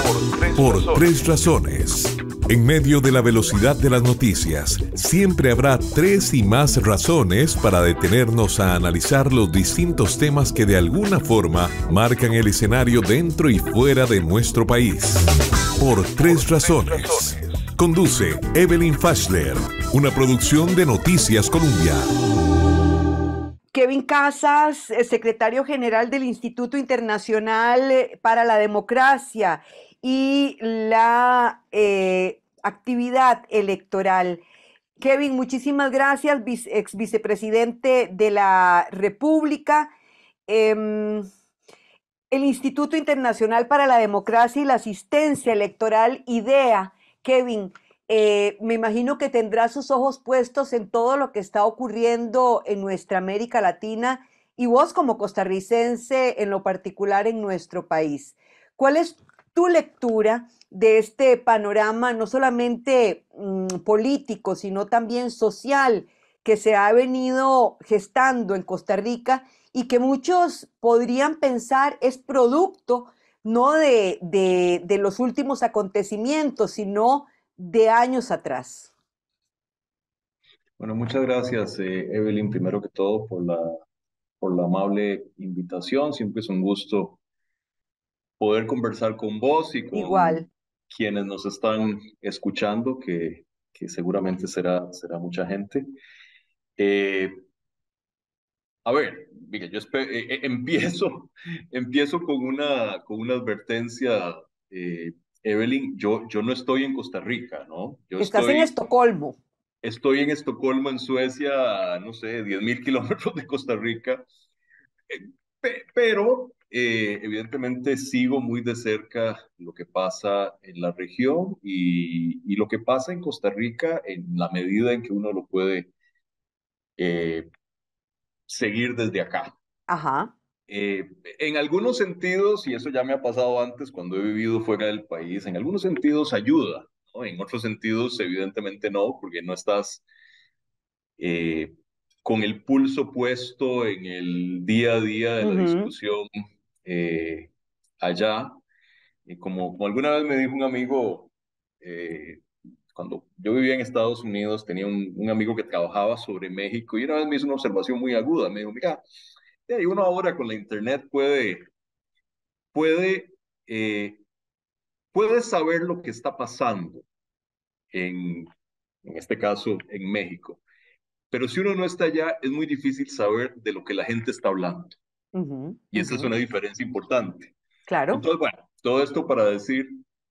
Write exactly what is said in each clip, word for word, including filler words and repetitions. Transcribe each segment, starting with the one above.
Por tres razones. En medio de la velocidad de las noticias, siempre habrá tres y más razones para detenernos a analizar los distintos temas que de alguna forma marcan el escenario dentro y fuera de nuestro país. Por tres razones. Conduce Evelyn Fashler, una producción de Noticias Colombia. Kevin Casas, secretario general del Instituto Internacional para la Democracia y la eh, actividad electoral. Kevin, muchísimas gracias, ex vicepresidente de la República. Eh, el Instituto Internacional para la Democracia y la Asistencia Electoral, IDEA. Kevin, Eh, me imagino que tendrá sus ojos puestos en todo lo que está ocurriendo en nuestra América Latina y vos como costarricense en lo particular en nuestro país. ¿Cuál es tu lectura de este panorama no solamente mmm, político, sino también social que se ha venido gestando en Costa Rica y que muchos podrían pensar es producto no de, de, de los últimos acontecimientos, sino de años atrás? Bueno, muchas gracias, eh, Evelyn, primero que todo, por la, por la amable invitación. Siempre es un gusto poder conversar con vos y con Igual. quienes nos están escuchando, que, que seguramente será, será mucha gente. Eh, a ver, mira, yo espe- eh, eh, empiezo, empiezo con una, con una advertencia, eh, Evelyn. Yo, yo no estoy en Costa Rica, ¿no? Yo Estás en estoy Estocolmo. Estoy en Estocolmo, en Suecia, no sé, diez mil kilómetros de Costa Rica, eh, pe- pero eh, evidentemente sigo muy de cerca lo que pasa en la región y, y lo que pasa en Costa Rica en la medida en que uno lo puede eh, seguir desde acá. Ajá. Eh, en algunos sentidos, y eso ya me ha pasado antes cuando he vivido fuera del país, en algunos sentidos ayuda, ¿no? En otros sentidos, evidentemente no, porque no estás eh, con el pulso puesto en el día a día de la Uh-huh. discusión eh, allá. Y como, como alguna vez me dijo un amigo, eh, cuando yo vivía en Estados Unidos, tenía un, un amigo que trabajaba sobre México y una vez me hizo una observación muy aguda. Me dijo, mira, eh, uno ahora con la internet puede, puede, eh, puede saber lo que está pasando en, en este caso, en México. Pero si uno no está allá, es muy difícil saber de lo que la gente está hablando. Uh-huh. Y esa es Uh-huh. una diferencia importante. Claro. Entonces, bueno, todo esto para decir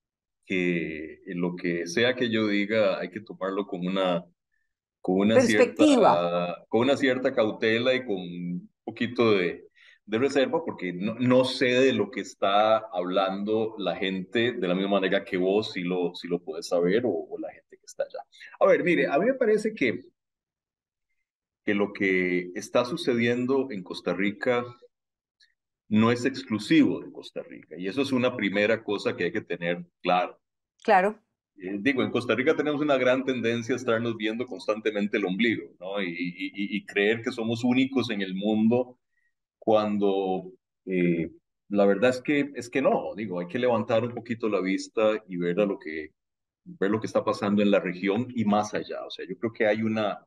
que en lo que sea que yo diga, hay que tomarlo con una, con una Perspectiva. cierta, con una cierta cautela y con un poquito de, de reserva, porque no, no sé de lo que está hablando la gente de la misma manera que vos, si lo, si lo puedes saber, o, o la gente que está allá. A ver, mire, a mí me parece que que lo que está sucediendo en Costa Rica no es exclusivo de Costa Rica. Y eso es una primera cosa que hay que tener claro. Claro. Eh, digo, en Costa Rica tenemos una gran tendencia a estarnos viendo constantemente el ombligo, ¿no? Y, y, y creer que somos únicos en el mundo cuando eh, la verdad es que, es que no. Digo, hay que levantar un poquito la vista y ver, a lo que, ver lo que está pasando en la región y más allá. O sea, yo creo que hay una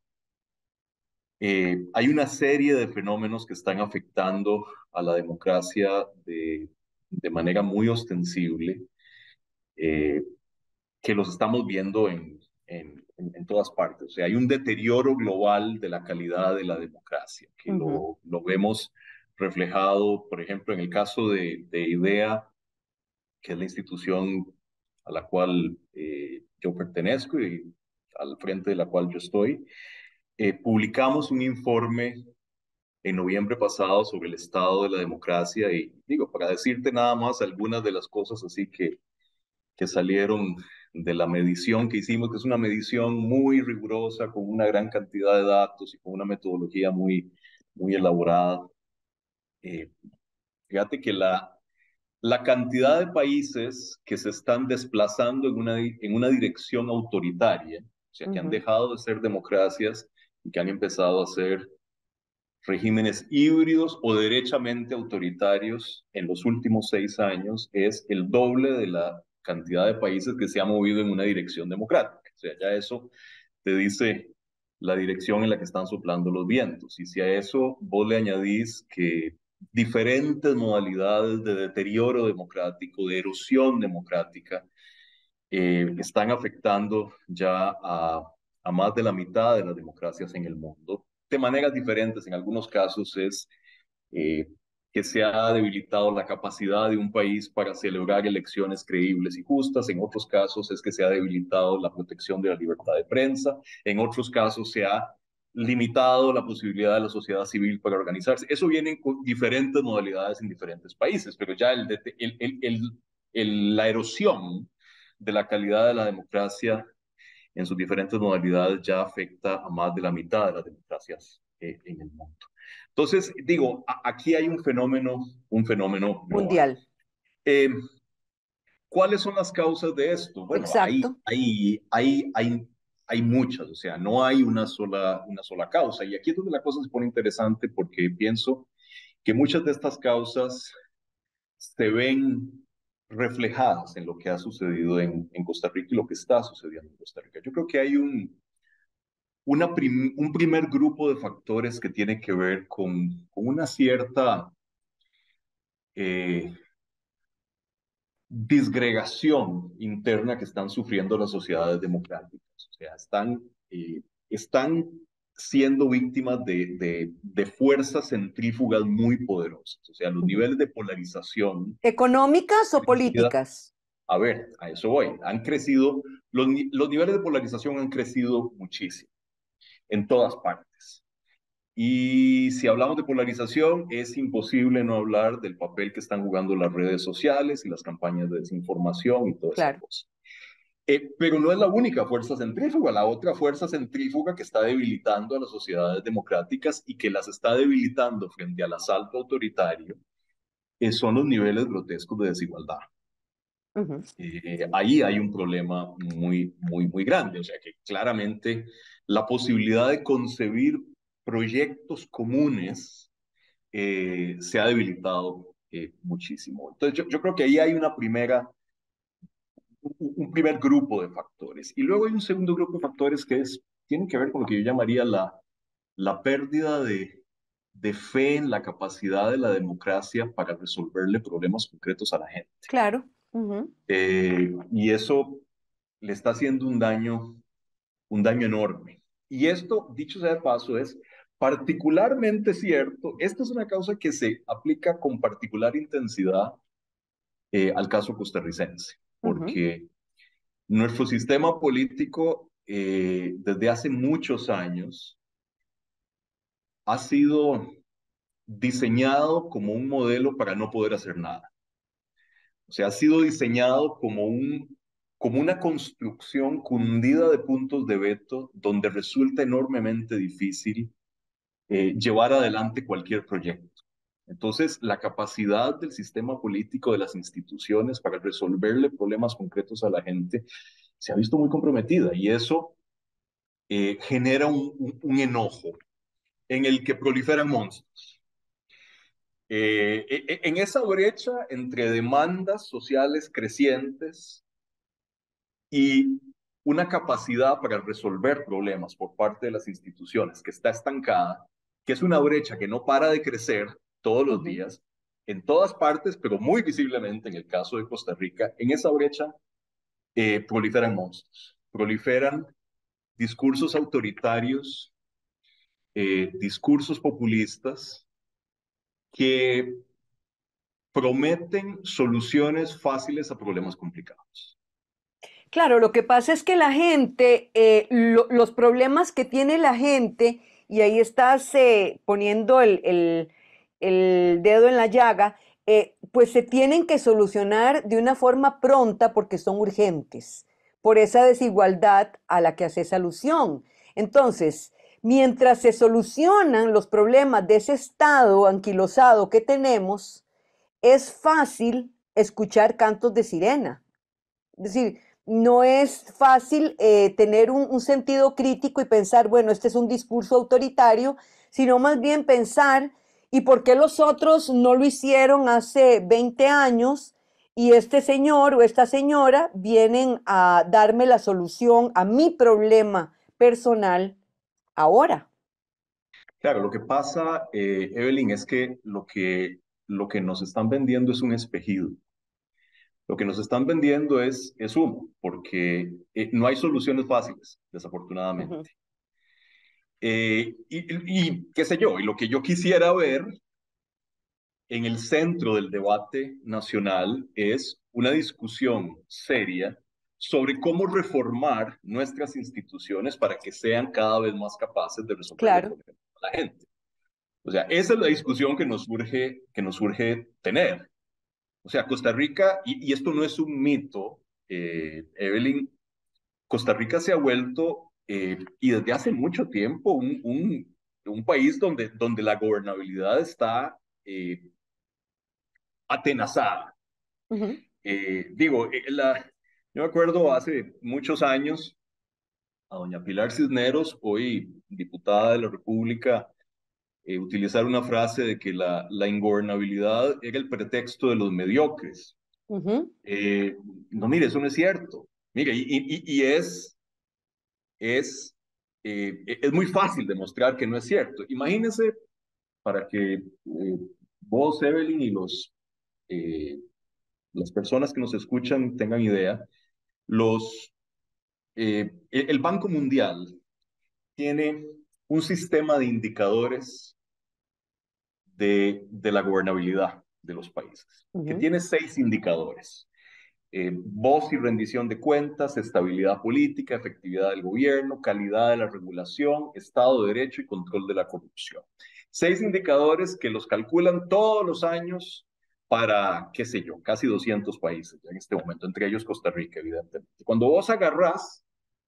Eh, hay una serie de fenómenos que están afectando a la democracia de, de manera muy ostensible, eh, que los estamos viendo en, en, en, en todas partes. O sea, hay un deterioro global de la calidad de la democracia, que Uh-huh. lo, lo vemos reflejado, por ejemplo, en el caso de, de IDEA, que es la institución a la cual eh, yo pertenezco y al frente de la cual yo estoy. Eh, publicamos un informe en noviembre pasado sobre el estado de la democracia y digo, para decirte nada más algunas de las cosas así que, que salieron de la medición que hicimos, que es una medición muy rigurosa, con una gran cantidad de datos y con una metodología muy, muy elaborada. Eh, Fíjate que la, la cantidad de países que se están desplazando en una, en una dirección autoritaria, o sea, que han Uh-huh. dejado de ser democracias y que han empezado a ser regímenes híbridos o derechamente autoritarios en los últimos seis años es el doble de la cantidad de países que se ha movido en una dirección democrática. O sea, ya eso te dice la dirección en la que están soplando los vientos. Y si a eso vos le añadís que diferentes modalidades de deterioro democrático, de erosión democrática, eh, están afectando ya a, a más de la mitad de las democracias en el mundo, de maneras diferentes. En algunos casos es eh, que se ha debilitado la capacidad de un país para celebrar elecciones creíbles y justas. En otros casos es que se ha debilitado la protección de la libertad de prensa. En otros casos se ha limitado la posibilidad de la sociedad civil para organizarse. Eso viene con diferentes modalidades en diferentes países, pero ya el, el, el, el, el, la erosión de la calidad de la democracia en sus diferentes modalidades ya afecta a más de la mitad de las democracias eh, en el mundo. Entonces, digo, a, aquí hay un fenómeno, un fenómeno global. Mundial. Eh, ¿Cuáles son las causas de esto? Bueno, hay, Exacto. hay, hay, hay, hay muchas, o sea, no hay una sola, una sola causa. Y aquí es donde la cosa se pone interesante porque pienso que muchas de estas causas se ven reflejadas en lo que ha sucedido en, en Costa Rica y lo que está sucediendo en Costa Rica. Yo creo que hay un, una prim, un primer grupo de factores que tiene que ver con, con una cierta eh, disgregación interna que están sufriendo las sociedades democráticas. O sea, están, eh, están siendo víctimas de, de, de fuerzas centrífugas muy poderosas. O sea, los niveles de polarización. ¿Económicas o políticas? A ver, a eso voy. Han crecido, los, los niveles de polarización han crecido muchísimo, en todas partes. Y si hablamos de polarización, es imposible no hablar del papel que están jugando las redes sociales y las campañas de desinformación y toda esa Claro. cosa. Eh, pero no es la única fuerza centrífuga. La otra fuerza centrífuga que está debilitando a las sociedades democráticas y que las está debilitando frente al asalto autoritario eh, son los niveles grotescos de desigualdad. Uh-huh. Eh, ahí hay un problema muy, muy, muy grande. O sea que claramente la posibilidad de concebir proyectos comunes eh, se ha debilitado eh, muchísimo. Entonces yo, yo creo que ahí hay una primera, un, un primer grupo de factores. Y luego hay un segundo grupo de factores que es, tienen que ver con lo que yo llamaría la, la pérdida de, de fe en la capacidad de la democracia para resolverle problemas concretos a la gente. Claro. Uh-huh. Eh, y eso le está haciendo un daño, un daño enorme. Y esto, dicho sea de paso, es particularmente cierto. Esta es una causa que se aplica con particular intensidad eh, al caso costarricense, Uh-huh. porque nuestro sistema político eh, desde hace muchos años ha sido diseñado como un modelo para no poder hacer nada. O sea, ha sido diseñado como, un, como una construcción cundida de puntos de veto donde resulta enormemente difícil eh, llevar adelante cualquier proyecto. Entonces, la capacidad del sistema político, de las instituciones para resolverle problemas concretos a la gente se ha visto muy comprometida y eso eh, genera un, un, un enojo en el que proliferan monstruos. Eh, en esa brecha entre demandas sociales crecientes y una capacidad para resolver problemas por parte de las instituciones que está estancada, que es una brecha que no para de crecer todos los Uh-huh. días, en todas partes, pero muy visiblemente en el caso de Costa Rica, en esa brecha eh, proliferan monstruos, proliferan discursos autoritarios, eh, discursos populistas que prometen soluciones fáciles a problemas complicados. Claro, lo que pasa es que la gente, eh, lo, los problemas que tiene la gente, y ahí estás eh, poniendo el, el, el, dedo en la llaga, eh, pues se tienen que solucionar de una forma pronta porque son urgentes, por esa desigualdad a la que haces alusión. Entonces, mientras se solucionan los problemas de ese estado anquilosado que tenemos, es fácil escuchar cantos de sirena. Es decir, no es fácil eh, tener un, un sentido crítico y pensar, bueno, este es un discurso autoritario, sino más bien pensar, ¿y por qué los otros no lo hicieron hace veinte años? y este señor o esta señora vienen a darme la solución a mi problema personal ahora. Claro, lo que pasa, eh, Evelyn, es que lo que, lo que nos están vendiendo es un espejido. Lo que nos están vendiendo es, es humo, porque eh, no hay soluciones fáciles, desafortunadamente. Ujú. Eh, y, y qué sé yo, y lo que yo quisiera ver en el centro del debate nacional es una discusión seria sobre cómo reformar nuestras instituciones para que sean cada vez más capaces de resolver los Claro. problemas de la gente. O sea, esa es la discusión que nos urge, que nos urge tener. O sea, Costa Rica, y, y esto no es un mito, eh, Evelyn, Costa Rica se ha vuelto, eh, y desde hace mucho tiempo, un, un, un país donde, donde la gobernabilidad está eh, atenazada. Ujú. Eh, digo, eh, la, yo me acuerdo hace muchos años a doña Pilar Cisneros, hoy diputada de la República, eh, utilizar una frase de que la, la ingobernabilidad era el pretexto de los mediocres. Ujú. Eh, no, mire, eso no es cierto. Mire, y, y, y es, es, eh, es muy fácil demostrar que no es cierto. Imagínense, para que eh, vos, Evelyn, y los, eh, las personas que nos escuchan tengan idea, los, eh, el Banco Mundial tiene un sistema de indicadores de, de la gobernabilidad de los países, que Ujú. tiene seis indicadores. Eh, voz y rendición de cuentas, estabilidad política, efectividad del gobierno, calidad de la regulación, Estado de Derecho y control de la corrupción. Seis indicadores que los calculan todos los años para, qué sé yo, casi doscientos países en este momento, entre ellos Costa Rica, evidentemente. Cuando vos agarrás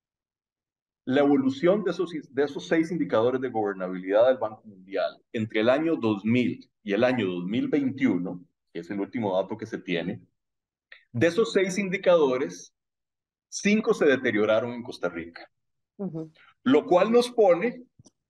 la evolución de esos, de esos seis indicadores de gobernabilidad del Banco Mundial entre el año dos mil y el año dos mil veintiuno, que es el último dato que se tiene, de esos seis indicadores, cinco se deterioraron en Costa Rica, Ujú. lo cual nos pone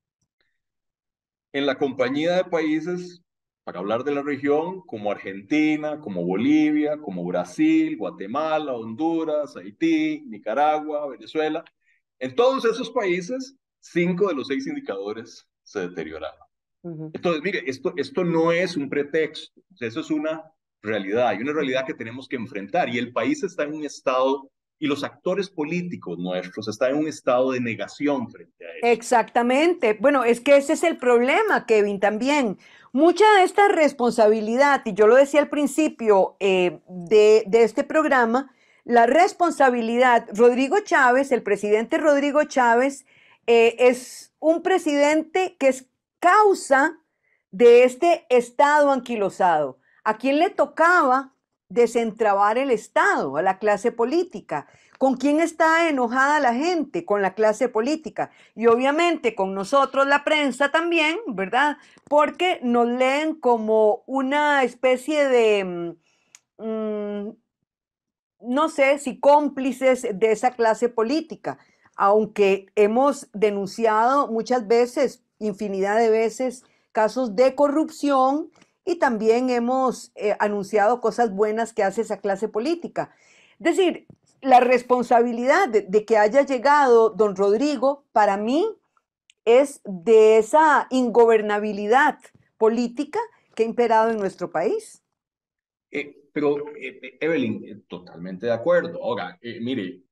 en la compañía de países, para hablar de la región, como Argentina, como Bolivia, como Brasil, Guatemala, Honduras, Haití, Nicaragua, Venezuela. En todos esos países, cinco de los seis indicadores se deterioraron. Ujú. Entonces, mire, esto, esto no es un pretexto, eso es una realidad, y una realidad que tenemos que enfrentar, y el país está en un estado, y los actores políticos nuestros están en un estado de negación frente a eso. Exactamente. Bueno, es que ese es el problema, Kevin, también. Mucha de esta responsabilidad, y yo lo decía al principio eh, de, de este programa, la responsabilidad, Rodrigo Chávez, el presidente Rodrigo Chávez, eh, es un presidente que es causa de este Estado anquilosado. ¿A quién le tocaba desentrabar el Estado? A la clase política. ¿Con quién está enojada la gente? Con la clase política. Y obviamente con nosotros, la prensa también, ¿verdad? Porque nos leen como una especie de, mm, no sé si cómplices de esa clase política, aunque hemos denunciado muchas veces, infinidad de veces, casos de corrupción y también hemos eh, anunciado cosas buenas que hace esa clase política. Es decir, la responsabilidad de, de que haya llegado don Rodrigo, para mí, es de esa ingobernabilidad política que ha imperado en nuestro país. Eh, pero, eh, Evelyn, eh, totalmente de acuerdo. Ahora, eh, mire,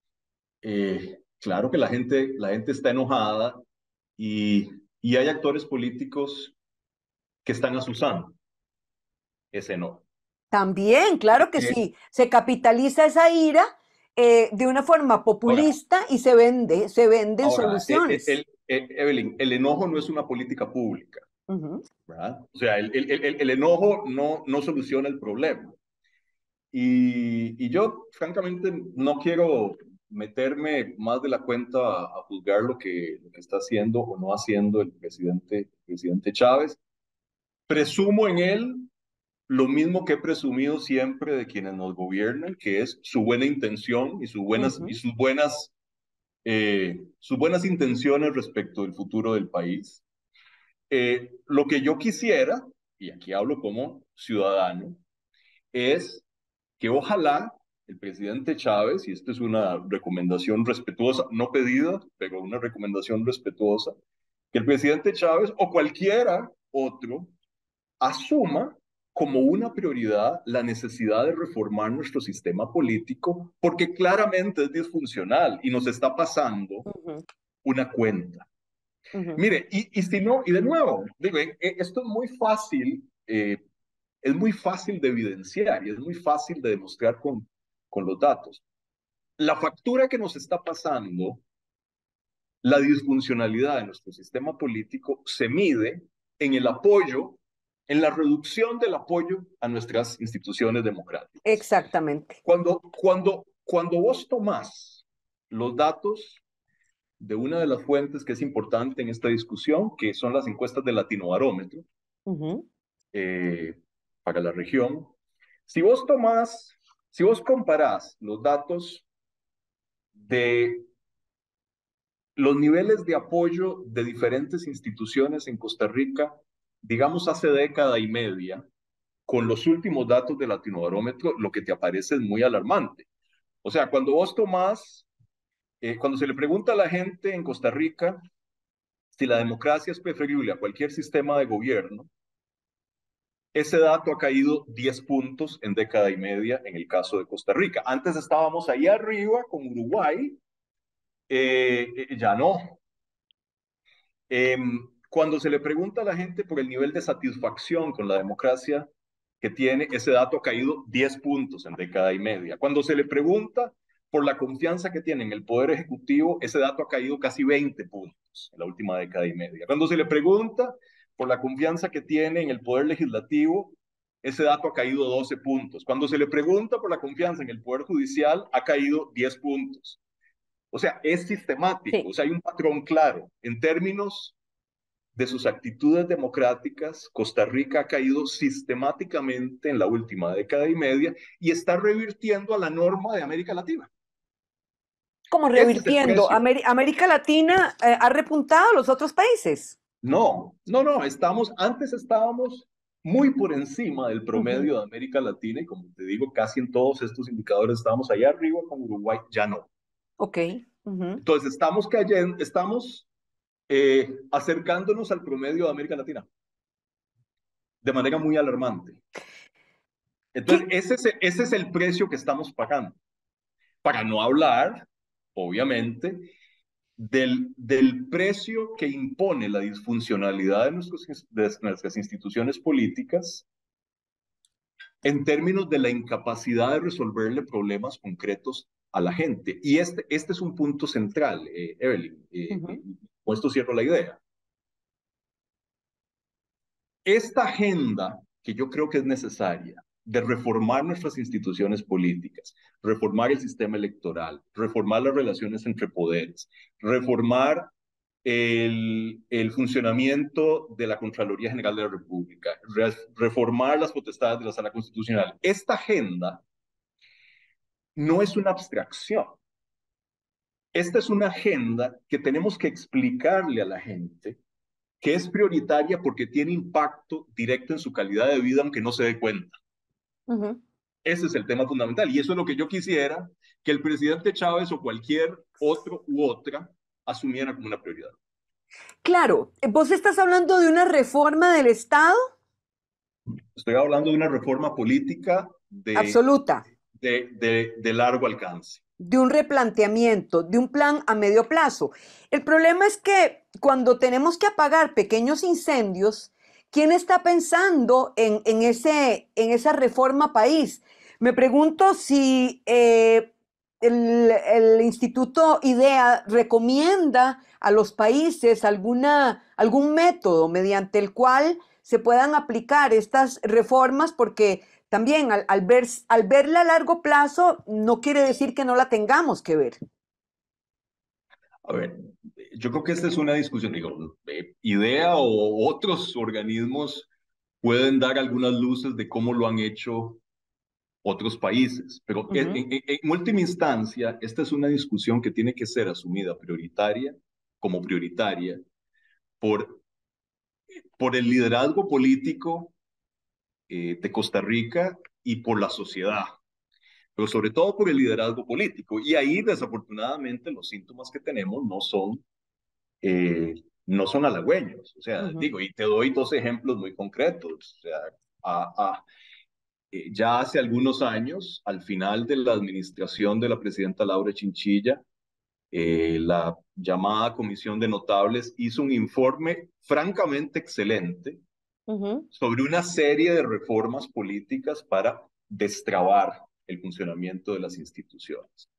eh, claro que la gente, la gente está enojada y, y hay actores políticos que están asusando ese enojo. También, claro que Eh, sí, se capitaliza esa ira eh, de una forma ahora, populista y se vende, se venden ahora eh, eh, soluciones. el, eh, Evelyn, el enojo no es una política pública, Ujú. ¿verdad? O sea, el, el, el, el enojo no, no soluciona el problema. Y, y yo, francamente, no quiero meterme más de la cuenta a, a juzgar lo que, lo que está haciendo o no haciendo el presidente, el presidente Chávez. Presumo en él lo mismo que he presumido siempre de quienes nos gobiernan, que es su buena intención y, su buenas, y Ujú. sus, buenas, eh, sus buenas intenciones respecto del futuro del país. Eh, lo que yo quisiera, y aquí hablo como ciudadano, es que ojalá el presidente Chávez, y esta es una recomendación respetuosa, no pedida, pero una recomendación respetuosa, que el presidente Chávez o cualquiera otro asuma como una prioridad la necesidad de reformar nuestro sistema político, porque claramente es disfuncional y nos está pasando Ujú, una cuenta. ujú. Mire, y, y si no, y de nuevo, digo, eh, eh, esto es muy fácil, eh, es muy fácil de evidenciar y es muy fácil de demostrar con, con los datos. La factura que nos está pasando, la disfuncionalidad de nuestro sistema político, se mide en el apoyo, en la reducción del apoyo a nuestras instituciones democráticas. Exactamente. Cuando, cuando, cuando vos tomás los datos de una de las fuentes que es importante en esta discusión, que son las encuestas de Latinobarómetro, Ujú, eh, para la región, si vos tomás, si vos comparás los datos de los niveles de apoyo de diferentes instituciones en Costa Rica, digamos hace década y media, con los últimos datos de Latinobarómetro, lo que te aparece es muy alarmante. O sea, cuando vos tomás, eh, cuando se le pregunta a la gente en Costa Rica si la democracia es preferible a cualquier sistema de gobierno, ese dato ha caído diez puntos en década y media en el caso de Costa Rica. Antes estábamos ahí arriba con Uruguay, eh, eh, ya no. Eh, Cuando se le pregunta a la gente por el nivel de satisfacción con la democracia que tiene, ese dato ha caído diez puntos en década y media. Cuando se le pregunta por la confianza que tiene en el Poder Ejecutivo, ese dato ha caído casi veinte puntos en la última década y media. Cuando se le pregunta por la confianza que tiene en el Poder Legislativo, ese dato ha caído doce puntos. Cuando se le pregunta por la confianza en el Poder Judicial, ha caído diez puntos. O sea, es sistemático, o sí. sea, hay un patrón claro. En términos de sus actitudes democráticas, Costa Rica ha caído sistemáticamente en la última década y media y está revirtiendo a la norma de América Latina. Como Ese es el revirtiendo. precio. Ameri- América Latina eh, ha repuntado a los otros países. No, no, no, estamos, antes estábamos muy por encima del Ujú, promedio de América Latina y como te digo, casi en todos estos indicadores estábamos allá arriba con Uruguay, ya no. ok. Ujú. Entonces estamos cayendo, estamos eh, acercándonos al promedio de América Latina de manera muy alarmante. Entonces, ¿Qué? ese es, ese es el precio que estamos pagando. Para no hablar, obviamente, del, del precio que impone la disfuncionalidad de, nuestros, de nuestras instituciones políticas en términos de la incapacidad de resolverle problemas concretos a la gente. Y este, este es un punto central, eh, Evelyn. Eh, eh, Ujú. con esto cierro la idea. Esta agenda que yo creo que es necesaria de reformar nuestras instituciones políticas, reformar el sistema electoral, reformar las relaciones entre poderes, reformar el, el funcionamiento de la Contraloría General de la República, re, reformar las potestades de la Sala Constitucional. Esta agenda no es una abstracción. Esta es una agenda que tenemos que explicarle a la gente que es prioritaria porque tiene impacto directo en su calidad de vida, aunque no se dé cuenta. Ujú. Ese es el tema fundamental. Y eso es lo que yo quisiera que el presidente Chávez o cualquier otro u otra asumiera como una prioridad. Claro, vos estás hablando de una reforma del Estado Estoy hablando de una reforma política de, absoluta, de, de, de largo alcance. de un replanteamiento, de un plan a medio plazo. El problema es que cuando tenemos que apagar pequeños incendios, ¿quién está pensando en, en ese, en esa reforma país? Me pregunto si eh, el, el Instituto IDEA recomienda a los países alguna, algún método mediante el cual se puedan aplicar estas reformas, porque también al, al, ver, al verla a largo plazo no quiere decir que no la tengamos que ver. A ver, yo creo que esta es una discusión, digo, eh, IDEA o otros organismos pueden dar algunas luces de cómo lo han hecho otros países. Pero en, Ujú. en, en, última instancia, esta es una discusión que tiene que ser asumida prioritaria, como prioritaria, por, por el liderazgo político eh, de Costa Rica y por la sociedad. pero sobre todo por el liderazgo político. Y ahí, desafortunadamente, los síntomas que tenemos no son, eh, no son halagüeños. O sea, Ujú, digo, y te doy dos ejemplos muy concretos. O sea, a, a, eh, ya hace algunos años, al final de la administración de la presidenta Laura Chinchilla, eh, la llamada Comisión de Notables hizo un informe francamente excelente ujú, sobre una serie de reformas políticas para destrabar el funcionamiento de las instituciones.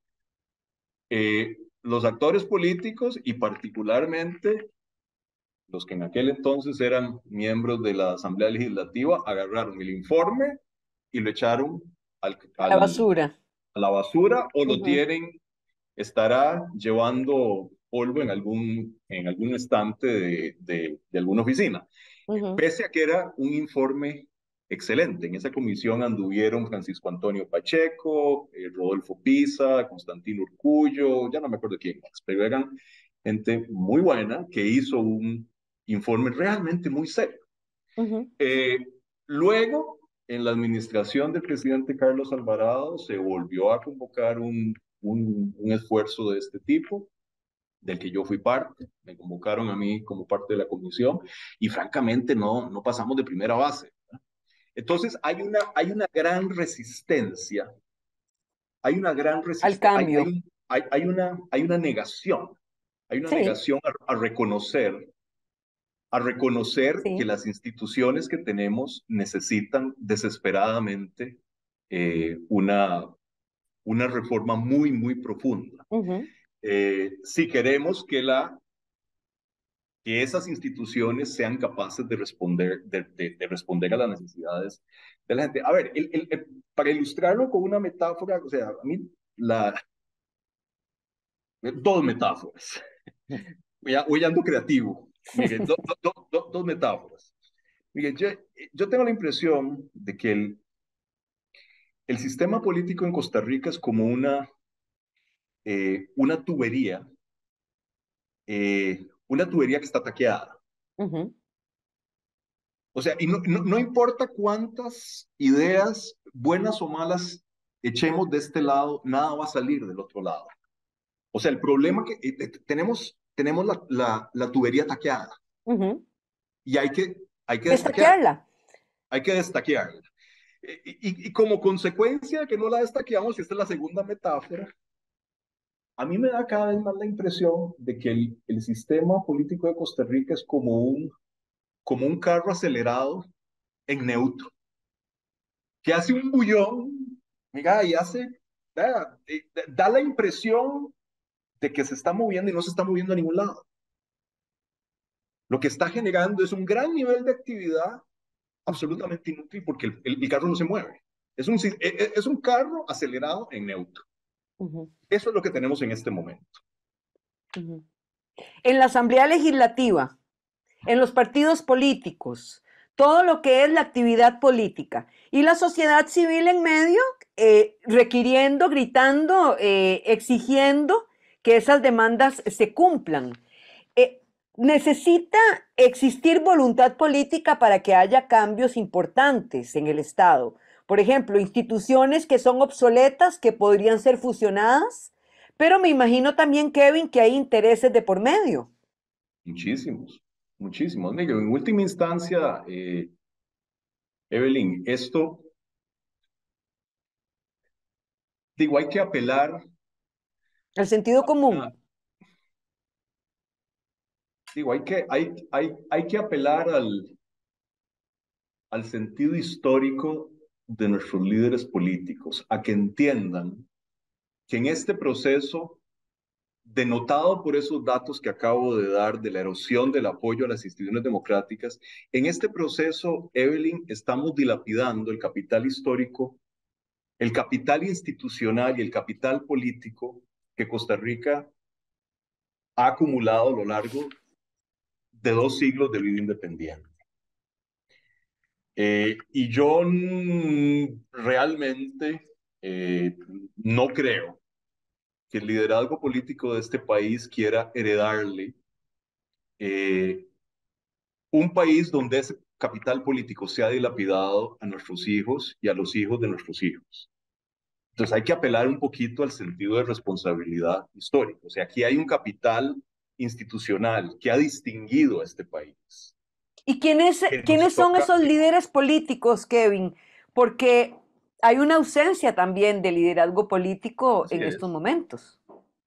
Eh, los actores políticos y particularmente los que en aquel entonces eran miembros de la Asamblea Legislativa agarraron el informe y lo echaron al, a la al, basura. a la basura o lo Ujú, tienen, estará llevando polvo en algún, en algún estante de, de, de alguna oficina. ujú, Pese a que era un informe excelente. En esa comisión anduvieron Francisco Antonio Pacheco, eh, Rodolfo Pisa, Constantino Urcullo, ya no me acuerdo quién más, pero eran gente muy buena que hizo un informe realmente muy serio. ujú, Eh, Luego, en la administración del presidente Carlos Alvarado, se volvió a convocar un, un, un esfuerzo de este tipo, del que yo fui parte, me convocaron a mí como parte de la comisión y francamente no, no pasamos de primera base. Entonces hay una, hay una gran resistencia, hay una gran al resistencia, hay, hay, cambio. un, hay, hay, una, hay una negación, hay una Sí, negación a, a reconocer, a reconocer que sí. las instituciones que tenemos necesitan desesperadamente eh, una, una reforma muy, muy profunda. Ujú, Eh, si queremos que la que esas instituciones sean capaces de responder, de, de, de responder a las necesidades de la gente. A ver, el, el, el, para ilustrarlo con una metáfora, o sea, a mí, la, dos metáforas. Voy, a, voy ando creativo. Mire, do, do, do, do, dos metáforas. Mire, yo, yo tengo la impresión de que el, el sistema político en Costa Rica es como una, eh, una tubería, eh, una tubería que está taqueada. ujú, O sea, y no, no, no importa cuántas ideas, buenas o malas, echemos de este lado, nada va a salir del otro lado. O sea, el problema que eh, eh, tenemos, tenemos la, la, la tubería taqueada ujú. y hay que, hay que destaquear, Destaquearla. hay que destaquearla. Eh, Y, y, como consecuencia de que no la destaqueamos, y esta es la segunda metáfora, a mí me da cada vez más la impresión de que el, el sistema político de Costa Rica es como un, como un carro acelerado en neutro que hace un bullón, mira, y hace, da, da la impresión de que se está moviendo y no se está moviendo a ningún lado. Lo que está generando es un gran nivel de actividad Ujú, absolutamente inútil porque el, el, el carro no se mueve. Es un, es un carro acelerado en neutro. ujú, Eso es lo que tenemos en este momento. ujú. En la Asamblea Legislativa, en los partidos políticos, todo lo que es la actividad política y la sociedad civil en medio, eh, requiriendo, gritando, eh, exigiendo que esas demandas se cumplan. Eh, Necesita existir voluntad política para que haya cambios importantes en el Estado. Por ejemplo, instituciones que son obsoletas, que podrían ser fusionadas, pero me imagino también, Kevin, que hay intereses de por medio. Muchísimos, muchísimos. Miguel, en última instancia, eh, Evelyn, esto, digo, hay que apelar El sentido a una, común. digo, hay que, hay, hay, hay que apelar al, al sentido histórico de nuestros líderes políticos, a que entiendan que en este proceso, denotado por esos datos que acabo de dar de la erosión del apoyo a las instituciones democráticas, en este proceso, Evelyn, estamos dilapidando el capital histórico, el capital institucional y el capital político que Costa Rica ha acumulado a lo largo de dos siglos de vida independiente. Eh, y yo mm, realmente eh, no creo que el liderazgo político de este país quiera heredarle eh, un país donde ese capital político sea dilapidado a nuestros hijos y a los hijos de nuestros hijos. Entonces hay que apelar un poquito al sentido de responsabilidad histórica. O sea, aquí hay un capital institucional que ha distinguido a este país, ¿Y quiénes, que nos quiénes son toca. esos líderes políticos, Kevin? Porque hay una ausencia también de liderazgo político Así en estos es. momentos.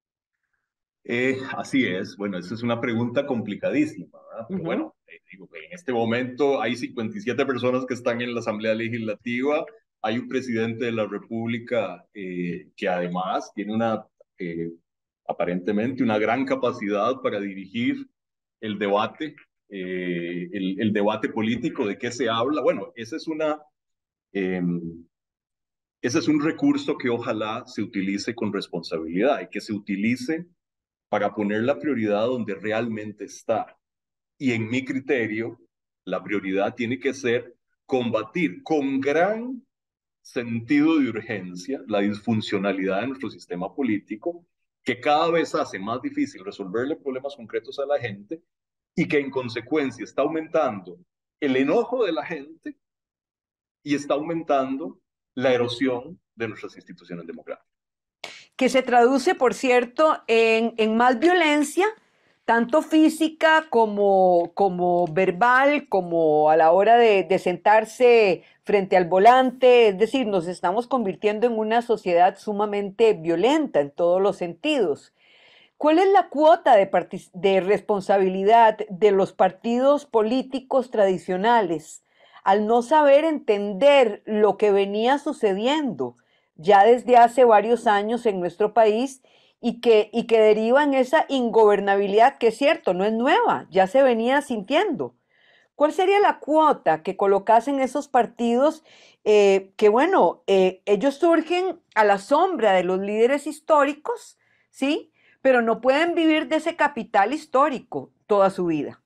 Eh, así es. Bueno, esa es una pregunta complicadísima, ¿verdad? Pero Ujú. bueno, eh, digo que en este momento hay cincuenta y siete personas que están en la Asamblea Legislativa, hay un presidente de la República eh, que además tiene una, eh, aparentemente, una gran capacidad para dirigir el debate, eh, el, el debate político, de qué se habla. Bueno, esa es una... Eh, ese es un recurso que ojalá se utilice con responsabilidad y que se utilice para poner la prioridad donde realmente está. Y en mi criterio, la prioridad tiene que ser combatir con gran sentido de urgencia la disfuncionalidad de nuestro sistema político, que cada vez hace más difícil resolverle problemas concretos a la gente y que en consecuencia está aumentando el enojo de la gente y está aumentando la erosión de nuestras instituciones democráticas. Que se traduce, por cierto, en, en más violencia, tanto física como, como verbal, como a la hora de, de sentarse frente al volante. Es decir, nos estamos convirtiendo en una sociedad sumamente violenta en todos los sentidos. ¿Cuál es la cuota de, de responsabilidad de los partidos políticos tradicionales al no saber entender lo que venía sucediendo ya desde hace varios años en nuestro país y que, y que deriva en esa ingobernabilidad que es cierto, no es nueva, ya se venía sintiendo? ¿Cuál sería la cuota que colocasen esos partidos eh, que, bueno, eh, ellos surgen a la sombra de los líderes históricos, ¿sí? Pero no pueden vivir de ese capital histórico toda su vida?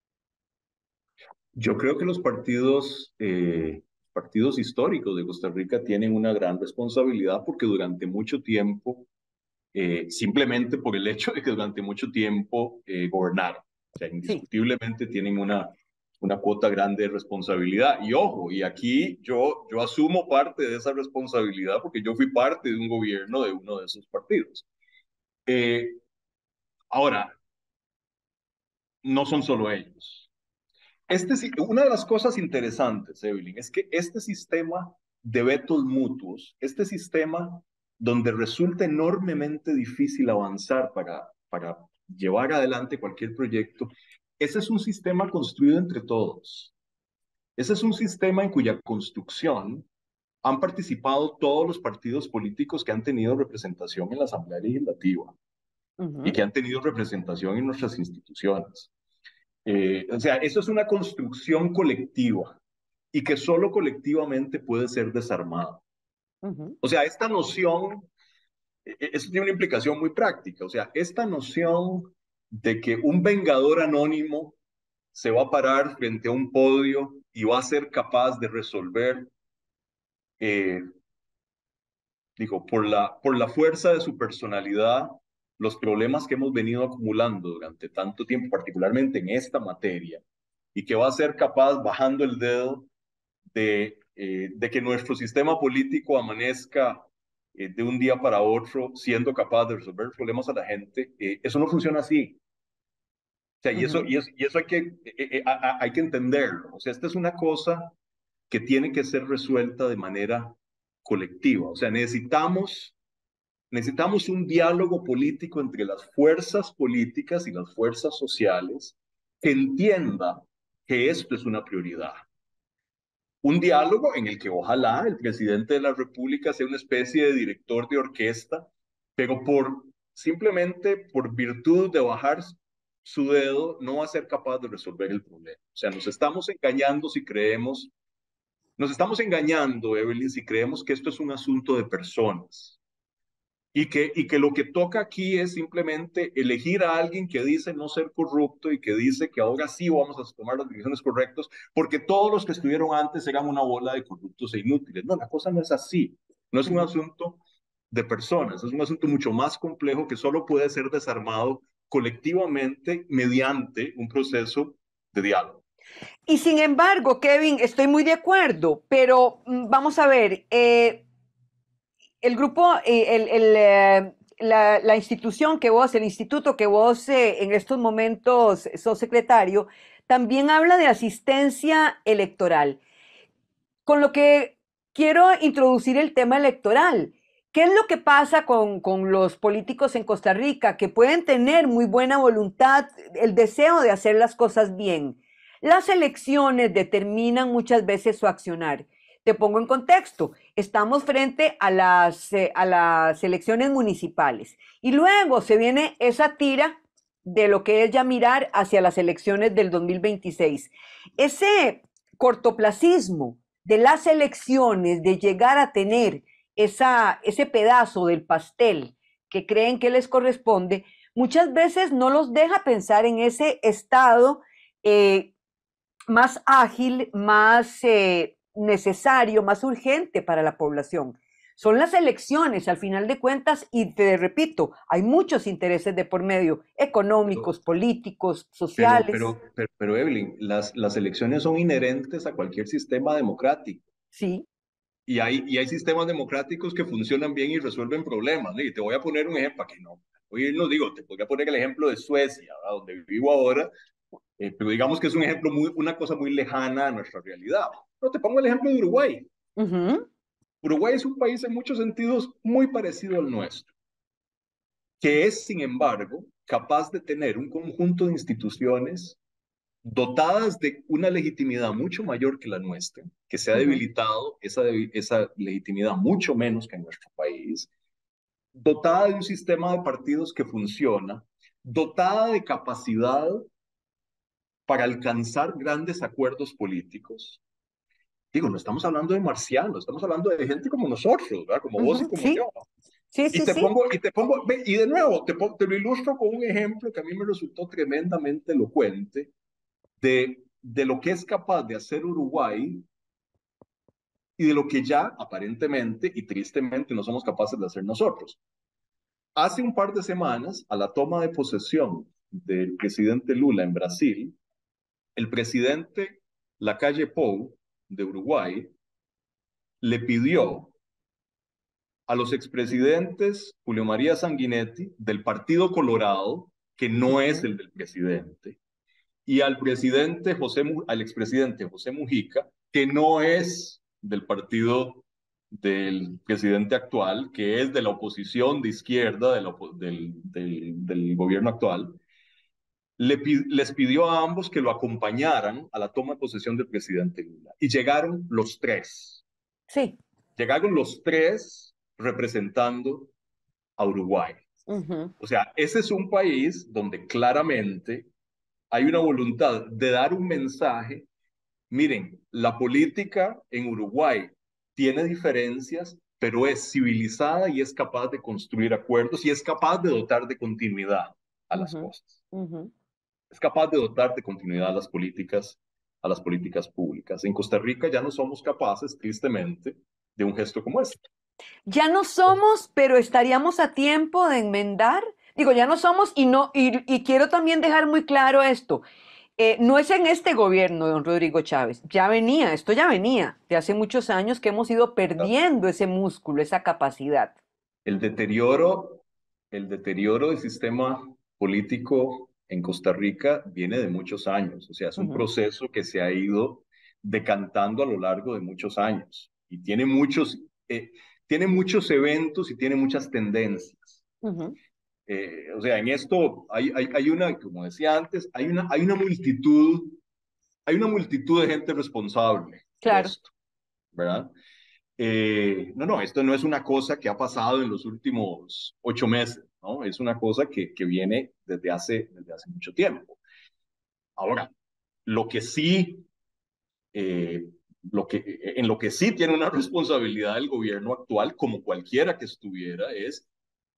Yo creo que los partidos, eh, partidos históricos de Costa Rica tienen una gran responsabilidad porque durante mucho tiempo, eh, simplemente por el hecho de que durante mucho tiempo eh, gobernaron, o sea, Sí. indiscutiblemente tienen una, una cuota grande de responsabilidad. Y ojo, y aquí yo, yo asumo parte de esa responsabilidad porque yo fui parte de un gobierno de uno de esos partidos. Eh, Ahora, no son solo ellos. Este, una de las cosas interesantes, Evelyn, es que este sistema de vetos mutuos, este sistema donde resulta enormemente difícil avanzar para, para llevar adelante cualquier proyecto, ese es un sistema construido entre todos. Ese es un sistema en cuya construcción han participado todos los partidos políticos que han tenido representación en la Asamblea Legislativa y Ujú, que han tenido representación en nuestras instituciones. Eh, o sea, eso es una construcción colectiva y que solo colectivamente puede ser desarmada. ujú. O sea, esta noción, eh, eso tiene una implicación muy práctica. O sea, esta noción de que un vengador anónimo se va a parar frente a un podio y va a ser capaz de resolver, eh, digo, por la, por la fuerza de su personalidad, los problemas que hemos venido acumulando durante tanto tiempo, particularmente en esta materia, y que va a ser capaz, bajando el dedo, de, eh, de que nuestro sistema político amanezca eh, de un día para otro siendo capaz de resolver problemas a la gente, eh, eso no funciona así. O sea, y eso, Ujú. y eso, y eso hay, que, eh, eh, a, a, hay que entenderlo. O sea, esta es una cosa que tiene que ser resuelta de manera colectiva. O sea, necesitamos, necesitamos un diálogo político entre las fuerzas políticas y las fuerzas sociales que entienda que esto es una prioridad. Un diálogo en el que ojalá el presidente de la República sea una especie de director de orquesta, pero por simplemente por virtud de bajar su dedo no va a ser capaz de resolver el problema. O sea, nos estamos engañando si creemos, nos estamos engañando, Evelyn, si creemos que esto es un asunto de personas. Y que, y que lo que toca aquí es simplemente elegir a alguien que dice no ser corrupto y que dice que ahora sí vamos a tomar las decisiones correctas, porque todos los que estuvieron antes eran una bola de corruptos e inútiles. No, la cosa no es así. No es un Ujú. asunto de personas, es un asunto mucho más complejo que solo puede ser desarmado colectivamente mediante un proceso de diálogo. Y sin embargo, Kevin, estoy muy de acuerdo, pero mm, vamos a ver, eh, el grupo, eh, el, el, eh, la, la institución que vos, el instituto que vos eh, en estos momentos sos secretario, también habla de asistencia electoral. Con lo que quiero introducir el tema electoral. ¿Qué es lo que pasa con, con los políticos en Costa Rica que pueden tener muy buena voluntad, el deseo de hacer las cosas bien? Las elecciones determinan muchas veces su accionar. Te pongo en contexto. Estamos frente a las, eh, a las elecciones municipales y luego se viene esa tira de lo que es ya mirar hacia las elecciones del dos mil veintiséis. Ese cortoplacismo de las elecciones, de llegar a tener esa, ese pedazo del pastel que creen que les corresponde, muchas veces no los deja pensar en ese estado eh, más ágil, más eh, necesario, más urgente para la población. Son las elecciones, al final de cuentas, y te repito, hay muchos intereses de por medio, económicos, Pero, políticos, pero, sociales. pero, pero, pero, Evelyn, las, las elecciones son inherentes a cualquier sistema democrático. Sí. Y hay, y hay sistemas democráticos que funcionan bien y resuelven problemas, ¿no? Y te voy a poner un ejemplo, que no, hoy no digo, te podría poner el ejemplo de Suecia, ¿verdad? Donde vivo ahora, eh, pero digamos que es un ejemplo, muy, una cosa muy lejana a nuestra realidad. No, te pongo el ejemplo de Uruguay. Uh-huh. Uruguay es un país en muchos sentidos muy parecido al nuestro, que es, sin embargo, capaz de tener un conjunto de instituciones dotadas de una legitimidad mucho mayor que la nuestra, que se ha Uh-huh. debilitado esa, esa legitimidad mucho menos que en nuestro país, dotada de un sistema de partidos que funciona, dotada de capacidad para alcanzar grandes acuerdos políticos. Digo, no estamos hablando de marcianos, estamos hablando de gente como nosotros, ¿verdad? Como vos y Uh-huh. como Sí, yo. sí, Y sí, te sí. pongo, y te pongo, ve, y de nuevo, te, pongo, te lo ilustro con un ejemplo que a mí me resultó tremendamente elocuente de, de lo que es capaz de hacer Uruguay y de lo que ya aparentemente y tristemente no somos capaces de hacer nosotros. Hace un par de semanas, a la toma de posesión del presidente Lula en Brasil, el presidente Lacalle Pou de Uruguay le pidió a los expresidentes Julio María Sanguinetti del Partido Colorado, que no es Uh-huh. el del presidente, y al presidente José, al expresidente José Mujica, que no es del partido del presidente actual, que es de la oposición de izquierda de la, del, del, del gobierno actual, le, les pidió a ambos que lo acompañaran a la toma de posesión del presidente Lula. Y llegaron los tres. Sí. Llegaron los tres representando a Uruguay. Uh-huh. O sea, ese es un país donde claramente hay una voluntad de dar un mensaje. Miren, la política en Uruguay tiene diferencias, pero es civilizada y es capaz de construir acuerdos y es capaz de dotar de continuidad a las Uh-huh. cosas. Uh-huh. Es capaz de dotar de continuidad a las políticas, a las políticas públicas. En Costa Rica ya no somos capaces, tristemente, de un gesto como este. Ya no somos, pero estaríamos a tiempo de enmendar. Digo, ya no somos y no, y, y quiero también dejar muy claro esto. Eh, no es en este gobierno, don Rodrigo Chávez, ya venía, esto ya venía de hace muchos años que hemos ido perdiendo ese músculo, esa capacidad. El deterioro, el deterioro del sistema político en Costa Rica viene de muchos años, o sea, es un Uh-huh. proceso que se ha ido decantando a lo largo de muchos años y tiene muchos, eh, tiene muchos eventos y tiene muchas tendencias. Uh-huh. Eh, o sea, en esto hay, hay, hay una, como decía antes, hay una, hay una multitud, hay una multitud de gente responsable de Claro. esto, ¿verdad? Eh, no, no, esto no es una cosa que ha pasado en los últimos ocho meses, ¿no? Es una cosa que, que viene desde hace, desde hace mucho tiempo. Ahora, lo que sí, eh, lo que, en lo que sí tiene una responsabilidad el gobierno actual, como cualquiera que estuviera, es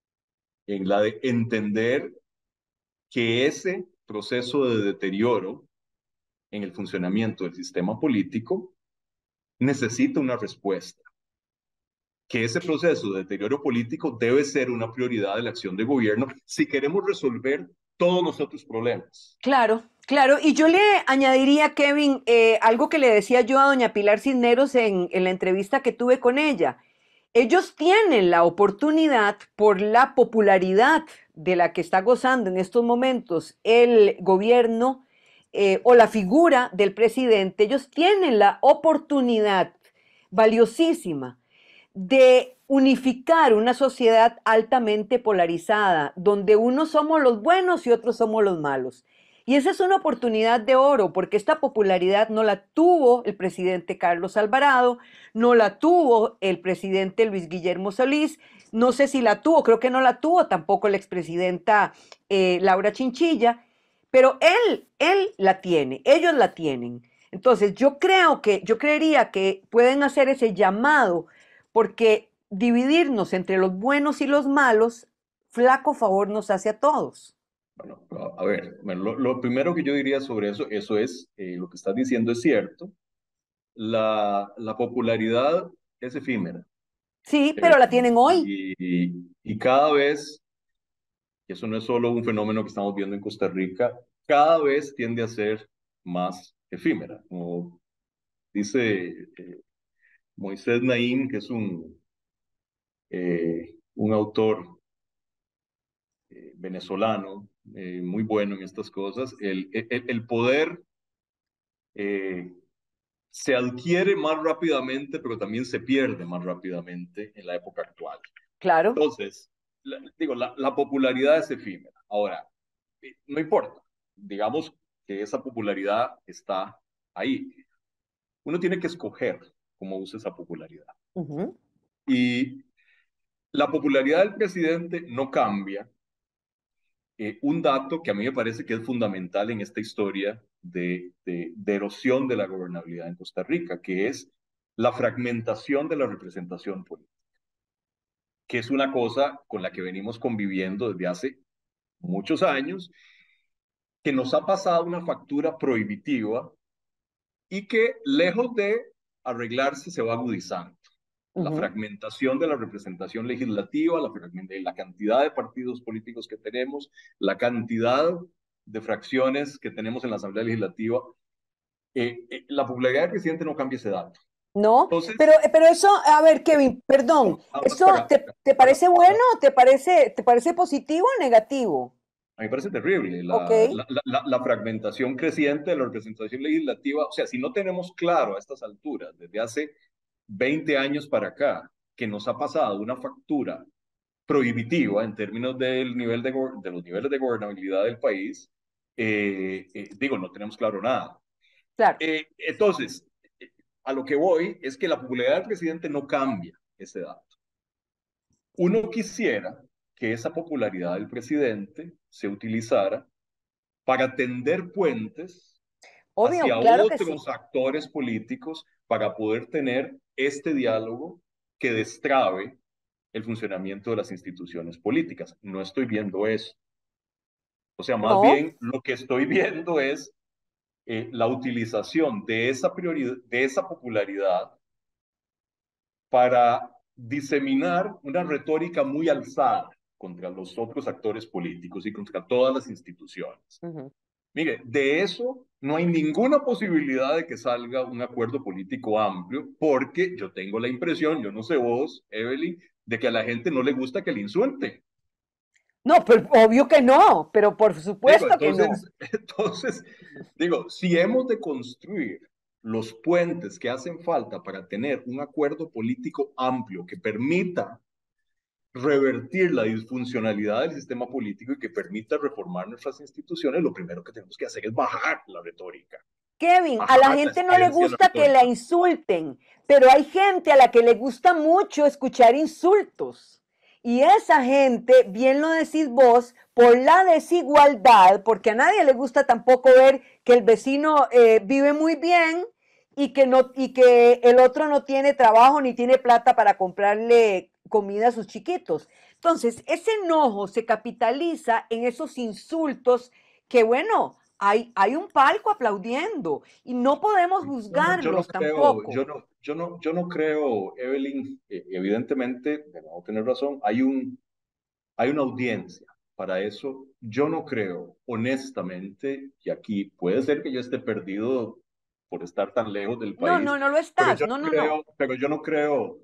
en la de entender que ese proceso de deterioro en el funcionamiento del sistema político necesita una respuesta, que ese proceso de deterioro político debe ser una prioridad de la acción de gobierno si queremos resolver todos los otros problemas. Claro, claro. Y yo le añadiría, Kevin, eh, algo que le decía yo a doña Pilar Cisneros en, en la entrevista que tuve con ella. Ellos tienen la oportunidad por la popularidad de la que está gozando en estos momentos el gobierno eh, o la figura del presidente, ellos tienen la oportunidad valiosísima de unificar una sociedad altamente polarizada, donde unos somos los buenos y otros somos los malos. Y esa es una oportunidad de oro, porque esta popularidad no la tuvo el presidente Carlos Alvarado, no la tuvo el presidente Luis Guillermo Solís, no sé si la tuvo, creo que no la tuvo tampoco la expresidenta eh, Laura Chinchilla, pero él, él la tiene, ellos la tienen. Entonces yo creo que, yo creería que pueden hacer ese llamado, porque dividirnos entre los buenos y los malos, flaco favor nos hace a todos. Bueno, a, a ver, bueno, lo, lo primero que yo diría sobre eso, eso es, eh, lo que estás diciendo es cierto, la, la popularidad es efímera, Sí, pero ¿cierto? la tienen hoy. Y, y, y cada vez, y eso no es solo un fenómeno que estamos viendo en Costa Rica, cada vez tiende a ser más efímera. Como dice eh, Moisés Naím, que es un, eh, un autor eh, venezolano eh, muy bueno en estas cosas, el, el, el poder eh, se adquiere más rápidamente, pero también se pierde más rápidamente en la época actual. Claro. Entonces, la, digo, la, la popularidad es efímera. Ahora, eh, no importa, digamos que esa popularidad está ahí. Uno tiene que escoger cómo usa esa popularidad. Ujú. Y la popularidad del presidente no cambia. Eh, un dato que a mí me parece que es fundamental en esta historia de, de, de erosión de la gobernabilidad en Costa Rica, que es la fragmentación de la representación política, que es una cosa con la que venimos conviviendo desde hace muchos años, que nos ha pasado una factura prohibitiva y que lejos de arreglarse se va agudizando. La Ujú. fragmentación de la representación legislativa, la, la cantidad de partidos políticos que tenemos, la cantidad de fracciones que tenemos en la Asamblea Legislativa, eh, eh, la popularidad del presidente no cambia ese dato. No, pero, Entonces, pero eso, a ver, Kevin, perdón, ahora ¿eso para, te, te para, parece bueno? para, ¿Te parece, te parece positivo o negativo? a mí me parece terrible Ok, la, la, la, la, fragmentación creciente de la representación legislativa. O sea, si no tenemos claro a estas alturas, desde hace veinte años para acá, que nos ha pasado una factura prohibitiva en términos del nivel de, de los niveles de gobernabilidad del país, eh, eh, digo, no tenemos claro nada. claro. Eh, entonces, a lo que voy es que la popularidad del presidente no cambia ese dato. Uno quisiera que esa popularidad del presidente se utilizara para tender puentes Obvio, hacia claro que sí. otros actores políticos para poder tener este diálogo que destrabe el funcionamiento de las instituciones políticas. No estoy viendo eso. O sea, más No, bien lo que estoy viendo es eh, la utilización de esa prioridad, de esa popularidad para diseminar una retórica muy alzada contra los otros actores políticos y contra todas las instituciones. ujú. Mire, de eso no hay ninguna posibilidad de que salga un acuerdo político amplio, porque yo tengo la impresión, yo no sé vos, Evelyn, de que a la gente no le gusta que le insulte. No, pero obvio que no, pero por Digo, supuesto que no. entonces, entonces, digo, si hemos de construir los puentes que hacen falta para tener un acuerdo político amplio que permita revertir la disfuncionalidad del sistema político y que permita reformar nuestras instituciones, lo primero que tenemos que hacer es bajar la retórica, Kevin, a la bajar la gente no le estridencia de la gusta que la retórica. insulten, pero hay gente a la que le gusta mucho escuchar insultos. Y esa gente, bien lo decís vos, por la desigualdad, porque a nadie le gusta tampoco ver que el vecino eh, vive muy bien y que, no, y que el otro no tiene trabajo ni tiene plata para comprarle comida a sus chiquitos. Entonces, ese enojo se capitaliza en esos insultos que, bueno, hay, hay un palco aplaudiendo y no podemos Yo no, yo no juzgarlos creo, tampoco. yo no, yo no, yo no creo, Evelyn, eh, evidentemente, de nuevo tener razón, hay un, hay una audiencia para eso. Yo no creo, honestamente, y aquí puede ser que yo esté perdido por estar tan lejos del No, no, país, no lo pero estás. yo No, no no, no. creo, pero yo no creo,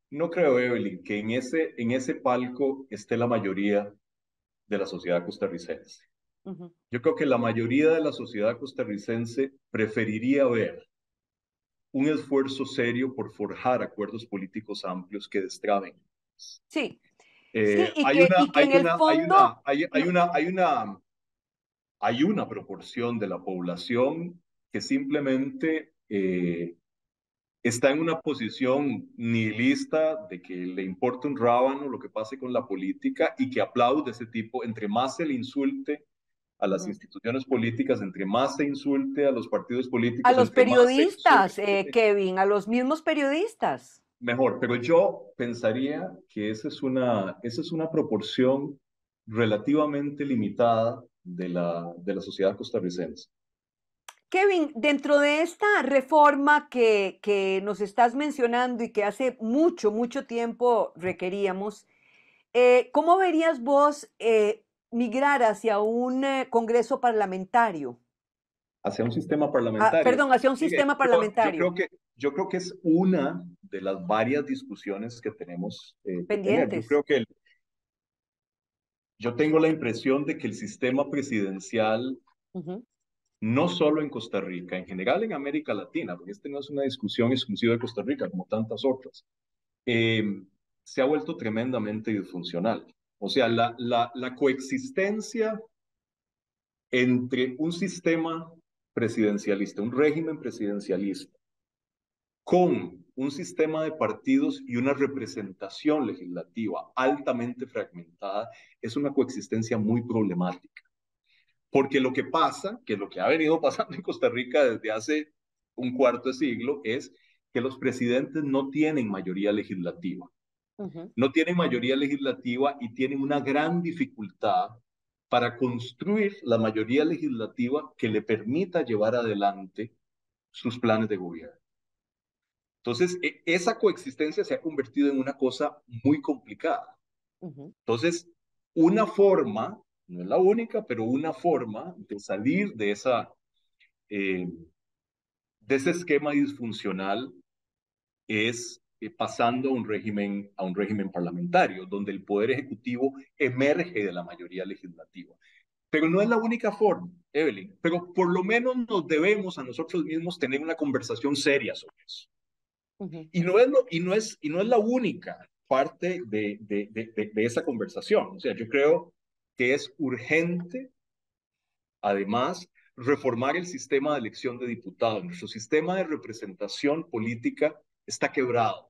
no creo, Evelyn, que en ese, en ese palco esté la mayoría de la sociedad costarricense. Ujú. Yo creo que la mayoría de la sociedad costarricense preferiría ver un esfuerzo serio por forjar acuerdos políticos amplios que destraben. Sí, sí, Eh, y hay que, una, y que hay en el una, hay una, fondo, hay, hay no, una, hay una, hay una proporción de la población que simplemente eh, está en una posición nihilista de que le importa un rábano lo que pase con la política y que aplaude ese tipo, entre más se le insulte a las ujú. instituciones políticas, entre más se insulte a los partidos A políticos, los entre más se periodistas, eh, insulte, Kevin, a los mismos periodistas. mejor. Pero yo pensaría que esa es una, esa es una proporción relativamente limitada de la, de la sociedad costarricense. Kevin, dentro de esta reforma que, que nos estás mencionando y que hace mucho, mucho tiempo requeríamos, eh, ¿cómo verías vos eh, migrar hacia un eh, Congreso parlamentario? Hacia un sistema Ah, parlamentario. perdón, hacia un Mire, sistema yo, yo parlamentario. creo que, yo creo que es una de las varias discusiones que tenemos eh, que tener. Yo Pendientes. creo que el- yo tengo la impresión de que el sistema presidencial, Ujú, no solo en Costa Rica, en general en América Latina, porque esta no es una discusión exclusiva de Costa Rica, como tantas otras, eh, se ha vuelto tremendamente disfuncional. O sea, la, la, la coexistencia entre un sistema presidencialista, un régimen presidencialista, con un sistema de partidos y una representación legislativa altamente fragmentada, es una coexistencia muy problemática. Porque lo que pasa, que lo que ha venido pasando en Costa Rica desde hace un cuarto de siglo, es que los presidentes no tienen mayoría legislativa. ujú. No tienen mayoría legislativa y tienen una gran dificultad para construir la mayoría legislativa que le permita llevar adelante sus planes de gobierno. Entonces, e- esa coexistencia se ha convertido en una cosa muy complicada. Ujú, Entonces, una forma, no es la única, pero una forma de salir de, esa, eh, de ese esquema disfuncional es eh, pasando a un régimen, a un régimen parlamentario, donde el poder ejecutivo emerge de la mayoría legislativa. Pero no es la única forma, Evelyn, pero por lo menos nos debemos a nosotros mismos tener una conversación seria sobre eso. ujú, Y no es, lo, y no es, y no es la única parte de, de, de, de, de esa conversación. O sea, yo creo que es urgente, además, reformar el sistema de elección de diputados. Nuestro sistema de representación política está quebrado.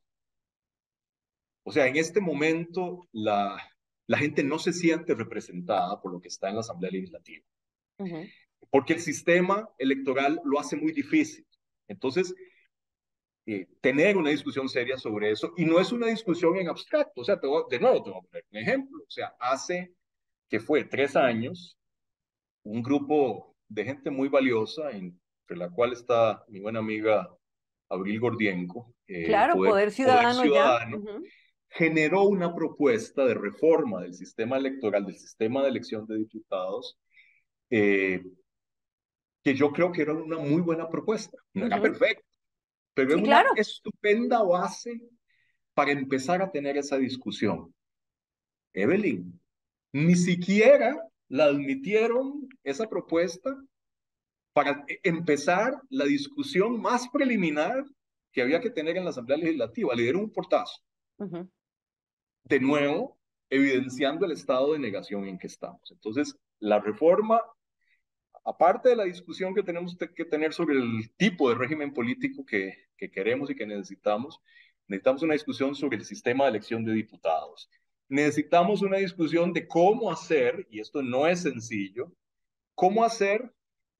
O sea, en este momento la, la gente no se siente representada por lo que está en la Asamblea Legislativa, ujú. porque el sistema electoral lo hace muy difícil. Entonces, eh, tener una discusión seria sobre eso, y no es una discusión en abstracto, o sea, te voy, de nuevo te voy a poner un ejemplo, o sea, hace que fue tres años, un grupo de gente muy valiosa, entre la cual está mi buena amiga Abril Gordienco, eh, Claro, Poder, poder Poder ciudadano ya. Ciudadano, Ujú, generó una propuesta de reforma del sistema electoral, del sistema de elección de diputados, eh, que yo creo que era una muy buena propuesta. No era ujú. perfecta, pero es Sí, una claro. estupenda base para empezar a tener esa discusión. Evelyn, ni siquiera la admitieron esa propuesta para empezar la discusión más preliminar que había que tener en la Asamblea Legislativa. Le dieron un portazo. Ujú. De nuevo, evidenciando el estado de negación en que estamos. Entonces, la reforma, aparte de la discusión que tenemos que tener sobre el tipo de régimen político que, que queremos y que necesitamos, necesitamos una discusión sobre el sistema de elección de diputados. Necesitamos una discusión de cómo hacer, y esto no es sencillo, cómo hacer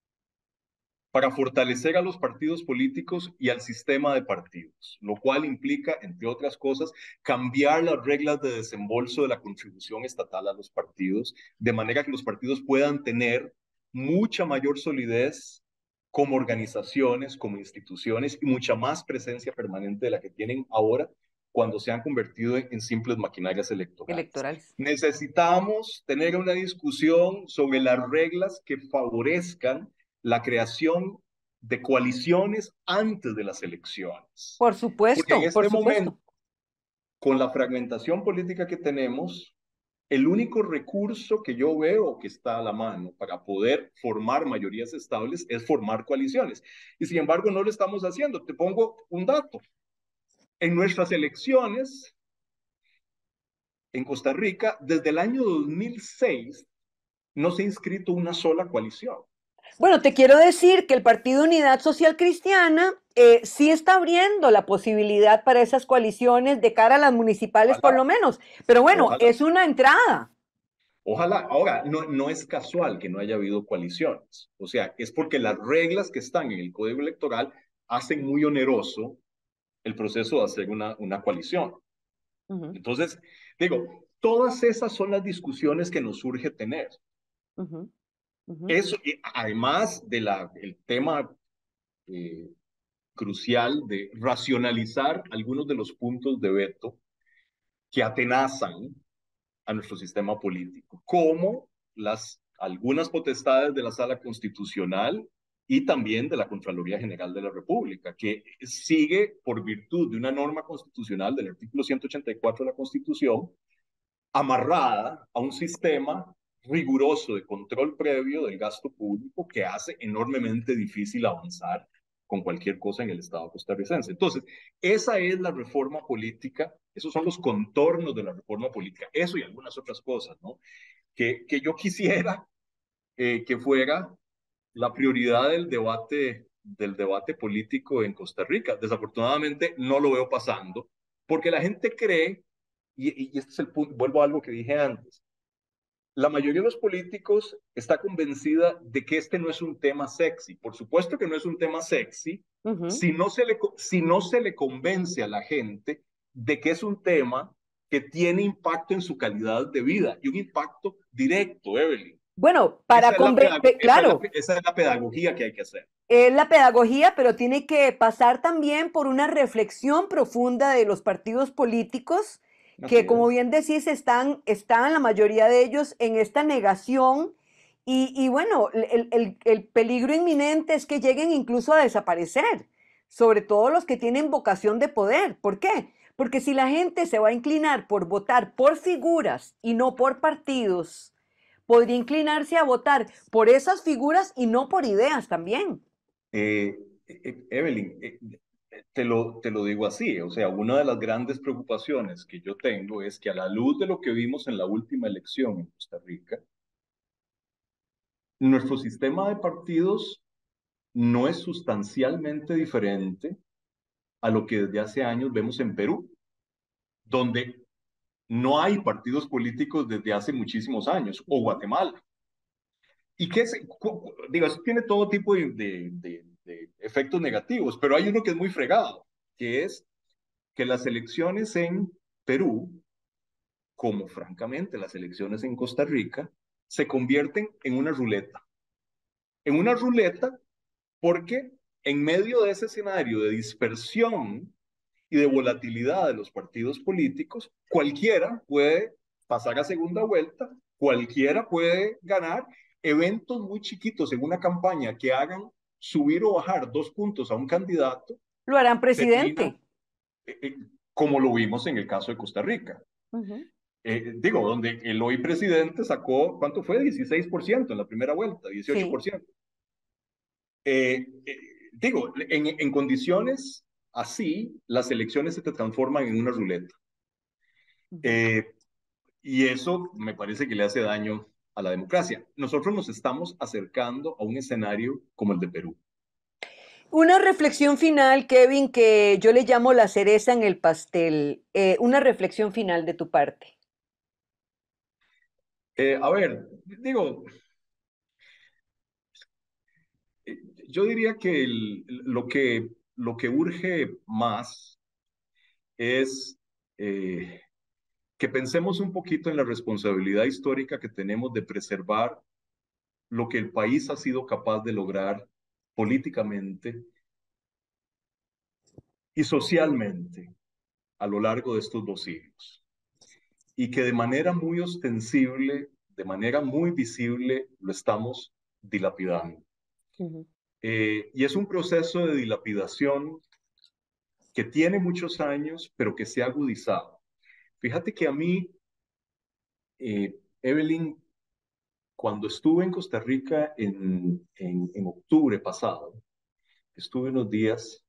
para fortalecer a los partidos políticos y al sistema de partidos, lo cual implica, entre otras cosas, cambiar las reglas de desembolso de la contribución estatal a los partidos, de manera que los partidos puedan tener mucha mayor solidez como organizaciones, como instituciones y mucha más presencia permanente de la que tienen ahora cuando se han convertido en, en simples maquinarias electorales. Electorales. Necesitamos tener una discusión sobre las reglas que favorezcan la creación de coaliciones antes de las elecciones. Por Porque en supuesto, por este momento, supuesto. con la fragmentación política que tenemos, el único recurso que yo veo que está a la mano para poder formar mayorías estables es formar coaliciones. Y sin embargo, no lo estamos haciendo. Te pongo un dato. En nuestras elecciones en Costa Rica, desde el año dos mil seis, no se ha inscrito una sola coalición. Bueno, te quiero decir que el Partido Unidad Social Cristiana eh, sí está abriendo la posibilidad para esas coaliciones de cara a las municipales, por Ojalá, lo menos. Pero bueno, ojalá. es una entrada. Ojalá. Ahora, no, no es casual que no haya habido coaliciones. O sea, es porque las reglas que están en el Código Electoral hacen muy oneroso el proceso de hacer una, una coalición. Ujú, Entonces, digo, todas esas son las discusiones que nos surge tener. ujú, ujú. Eso, y además del tema eh, crucial de racionalizar algunos de los puntos de veto que atenazan a nuestro sistema político, como las, algunas potestades de la Sala Constitucional y también de la Contraloría General de la República, que sigue por virtud de una norma constitucional del artículo ciento ochenta y cuatro de la Constitución, amarrada a un sistema riguroso de control previo del gasto público que hace enormemente difícil avanzar con cualquier cosa en el Estado costarricense. Entonces, esa es la reforma política, esos son los contornos de la reforma política, eso y algunas otras cosas, ¿no? Que, que yo quisiera eh, que fuera la prioridad del debate, del debate político en Costa Rica. Desafortunadamente no lo veo pasando, porque la gente cree, y, y este es el punto, vuelvo a algo que dije antes, la mayoría de los políticos está convencida de que este no es un tema sexy. Por supuesto que no es un tema sexy Ujú. si no se le, si no se le convence a la gente de que es un tema que tiene impacto en su calidad de vida y un impacto directo, Evelyn. Bueno, para Esa es la, conven- pe- esa es la, claro, esa es la pedagogía que hay que hacer. es la pedagogía, pero tiene que pasar también por una reflexión profunda de los partidos políticos, Así que como es. bien decís, están, están la mayoría de ellos en esta negación. Y, y bueno, el, el- el peligro inminente es que lleguen incluso a desaparecer, sobre todo los que tienen vocación de poder. ¿Por qué? Porque si la gente se va a inclinar por votar por figuras y no por partidos, podría inclinarse a votar por esas figuras y no por ideas también. Eh, eh, Evelyn, eh, te lo, te lo digo así, o sea, una de las grandes preocupaciones que yo tengo es que a la luz de lo que vimos en la última elección en Costa Rica, nuestro sistema de partidos no es sustancialmente diferente a lo que desde hace años vemos en Perú, donde no hay partidos políticos desde hace muchísimos años, o Ujú. Guatemala. Y que, se, digo, eso tiene todo tipo de, de, de, de efectos negativos, pero hay uno que es muy fregado, que es que las elecciones en Perú, como francamente las elecciones en Costa Rica, se convierten en una ruleta. En una ruleta porque en medio de ese escenario de dispersión y de volatilidad de los partidos políticos, cualquiera puede pasar a segunda vuelta, cualquiera puede ganar. Eventos muy chiquitos en una campaña que hagan subir o bajar dos puntos a un candidato, Lo harán termina presidente. eh, eh, como lo vimos en el caso de Costa Rica. Ujú. Eh, digo, donde el hoy presidente sacó, ¿cuánto fue? dieciséis por ciento en la primera vuelta, Sí. dieciocho por ciento. Eh, eh, digo, en, en condiciones así, las elecciones se te transforman en una ruleta. Ujú. Eh, y eso me parece que le hace daño a la democracia. Nosotros nos estamos acercando a un escenario como el de Perú. Una reflexión final, Kevin, que yo le llamo la cereza en el pastel. Eh, una reflexión final de tu parte. Eh, a ver, digo, eh, yo diría que el- lo que lo que urge más es eh, que pensemos un poquito en la responsabilidad histórica que tenemos de preservar lo que el país ha sido capaz de lograr políticamente y socialmente a lo largo de estos dos siglos. Y que de manera muy ostensible, de manera muy visible, lo estamos dilapidando. Ujú. Eh, y es un proceso de dilapidación que tiene muchos años, pero que se ha agudizado. Fíjate que a mí, eh, Evelyn, cuando estuve en Costa Rica en, en, en octubre pasado, estuve unos días,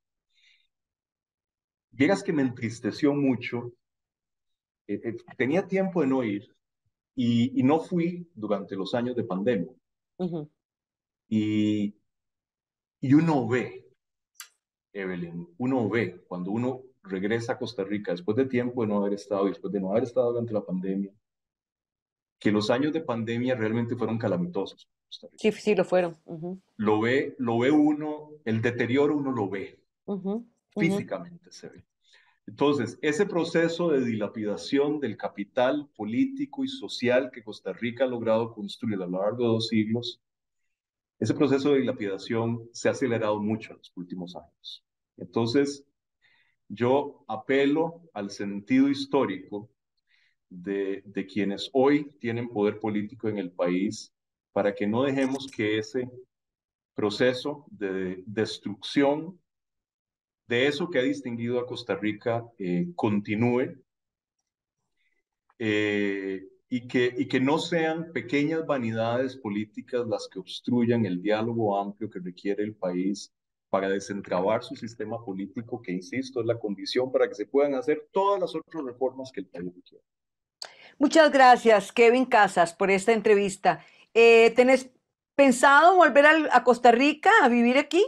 vieras que me entristeció mucho. Eh, eh, tenía tiempo de no ir y, y no fui durante los años de pandemia. Ujú. Y, y uno ve, Evelyn, uno ve cuando uno regresa a Costa Rica después de tiempo de no haber estado y después de no haber estado durante la pandemia, que los años de pandemia realmente fueron calamitosos para Costa Rica. Sí, sí, lo fueron. Ujú, Lo ve, lo ve uno, el deterioro uno lo ve, ujú, ujú. físicamente se ve. Entonces, ese proceso de dilapidación del capital político y social que Costa Rica ha logrado construir a lo largo de dos siglos, ese proceso de dilapidación se ha acelerado mucho en los últimos años. Entonces, yo apelo al sentido histórico de, de quienes hoy tienen poder político en el país para que no dejemos que ese proceso de destrucción de eso que ha distinguido a Costa Rica eh, continúe eh, y, que, y que no sean pequeñas vanidades políticas las que obstruyan el diálogo amplio que requiere el país para desentrabar su sistema político, que, insisto, es la condición para que se puedan hacer todas las otras reformas que el país requiere. Muchas gracias, Kevin Casas, por esta entrevista. Eh, ¿tenés pensado volver al- a Costa Rica a vivir aquí?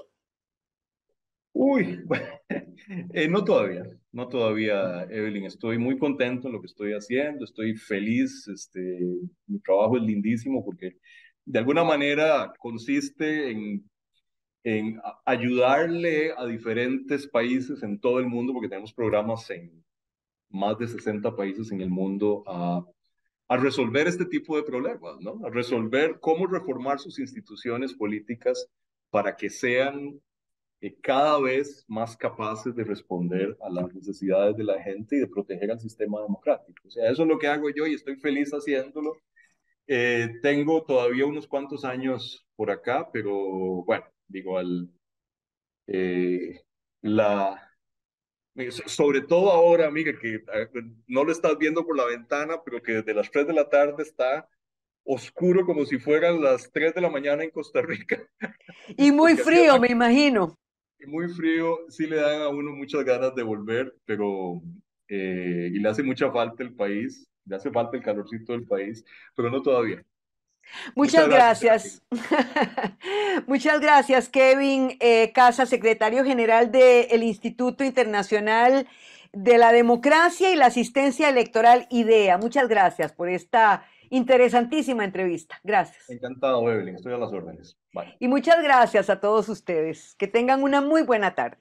Uy, bueno, eh, no todavía, no todavía, Evelyn. Estoy muy contento en lo que estoy haciendo, estoy feliz. Este, mi trabajo es lindísimo porque de alguna manera consiste en, en a- ayudarle a diferentes países en todo el mundo, porque tenemos programas en más de sesenta países en el mundo, a, a resolver este tipo de problemas, ¿no? A resolver cómo reformar sus instituciones políticas para que sean eh, cada vez más capaces de responder a las necesidades de la gente y de proteger al sistema democrático. O sea, eso es lo que hago yo y estoy feliz haciéndolo. Eh, tengo todavía unos cuantos años por acá, pero bueno, digo, al, eh, la, sobre todo ahora, amiga, que eh, no lo estás viendo por la ventana, pero que desde las tres de la tarde está oscuro como si fueran las tres de la mañana en Costa Rica, Y muy porque así es frío, la me imagino. muy frío, sí le dan a uno muchas ganas de volver, pero eh, y le hace mucha falta el país, le hace falta el calorcito del país, pero no todavía. Muchas Muchas gracias, Evelyn. gracias. Muchas gracias, Kevin eh, Casas, secretario general del Instituto Internacional de la Democracia y la Asistencia Electoral IDEA. Muchas gracias por esta interesantísima entrevista. Gracias. Encantado, Evelyn, estoy a las órdenes. Bye. Y muchas gracias a todos ustedes. Que tengan una muy buena tarde.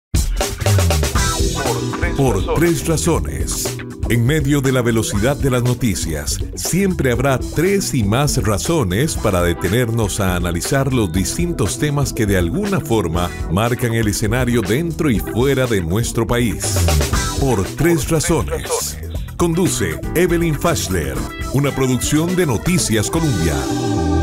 Por tres razones. En medio de la velocidad de las noticias, siempre habrá tres y más razones para detenernos a analizar los distintos temas que de alguna forma marcan el escenario dentro y fuera de nuestro país. Por tres razones. Conduce Evelyn Fashler, una producción de Noticias Colombia.